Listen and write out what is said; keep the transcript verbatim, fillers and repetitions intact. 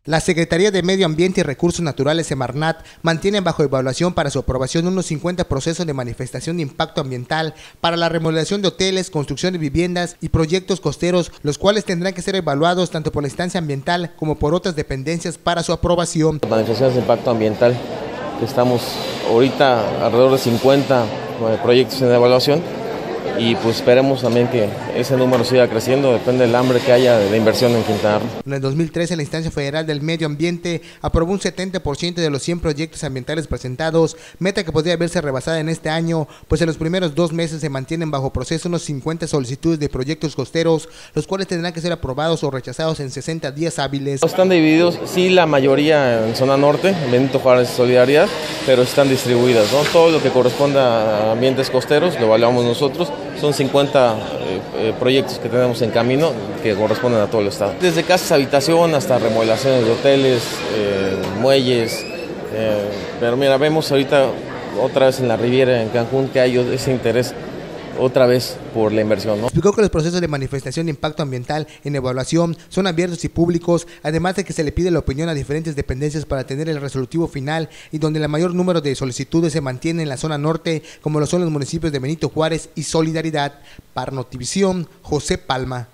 La Secretaría de Medio Ambiente y Recursos Naturales, Semarnat, mantiene bajo evaluación para su aprobación unos cincuenta procesos de manifestación de impacto ambiental para la remodelación de hoteles, construcción de viviendas y proyectos costeros, los cuales tendrán que ser evaluados tanto por la instancia ambiental como por otras dependencias para su aprobación. Manifestaciones de impacto ambiental, que estamos ahorita alrededor de cincuenta proyectos en evaluación, y pues esperemos también que ese número siga creciendo, depende del hambre que haya de inversión en Quintana Roo. En el dos mil trece, la Instancia Federal del Medio Ambiente aprobó un setenta por ciento de los cien proyectos ambientales presentados, meta que podría verse rebasada en este año, pues en los primeros dos meses se mantienen bajo proceso unos cincuenta solicitudes de proyectos costeros, los cuales tendrán que ser aprobados o rechazados en sesenta días hábiles. Están divididos, sí, la mayoría en zona norte, Benito Juárez, Solidaridad, pero están distribuidas, ¿no? Todo lo que corresponda a ambientes costeros lo evaluamos nosotros. Son cincuenta eh, eh, proyectos que tenemos en camino que corresponden a todo el estado. Desde casas habitación hasta remodelaciones de hoteles, eh, muelles. Eh, pero mira, vemos ahorita otra vez en la Riviera, en Cancún, que hay ese interés otra vez por la inversión, ¿no? Explicó que los procesos de manifestación de impacto ambiental en evaluación son abiertos y públicos, además de que se le pide la opinión a diferentes dependencias para tener el resolutivo final, y donde el mayor número de solicitudes se mantiene en la zona norte, como lo son los municipios de Benito Juárez y Solidaridad. Para Notivisión, José Palma.